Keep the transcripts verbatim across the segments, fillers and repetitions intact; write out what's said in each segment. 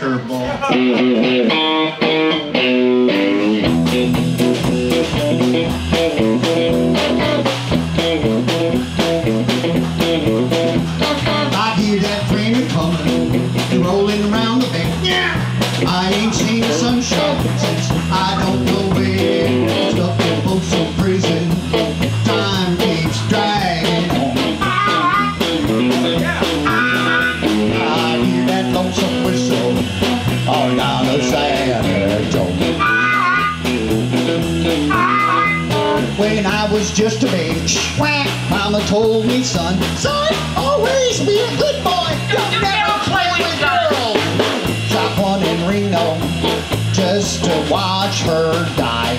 curveball. I hear that train coming, rolling around the bend. Yeah. I ain't seen the sunshine since I don't know when. Stuck in Folsom Prison, time keeps dragging on. I hear that lonesome whistle all down the San Antonio. When I was just a baby, whack, Mama told me, son, son, always be a good boy. Don't never play with girls. Shot one in Reno just to watch her die.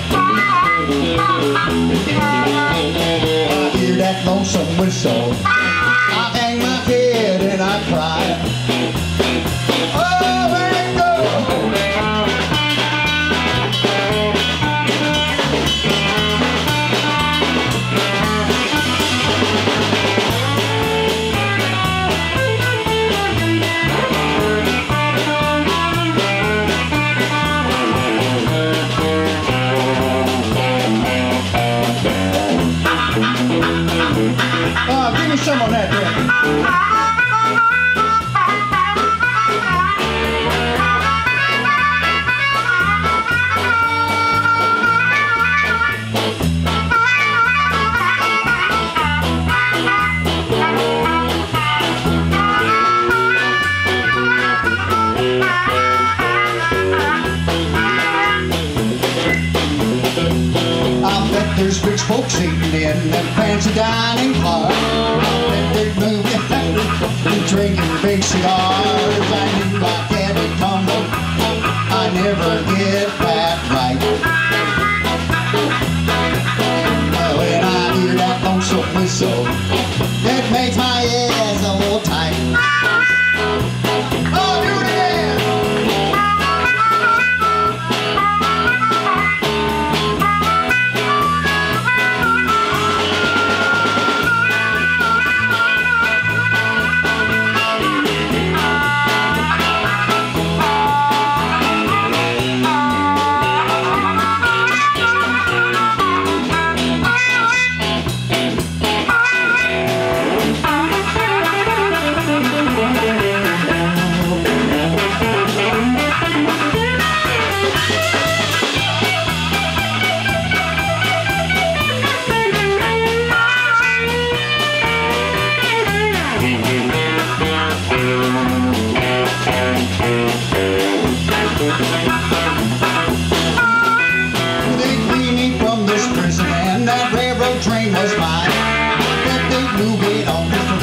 I hear that lonesome whistle. I hang my head and I cry. Oh, let it go. Oh, give me some on that there. There's rich folks eating in that fancy dining car. They're moving and drinking big cigars. I knew I had it coming. I never get that right. When I hear that lonesome whistle, that makes my ass a little tight. Oh, do it again! They freed me from this prison and that railroad train was mine. But they moved it on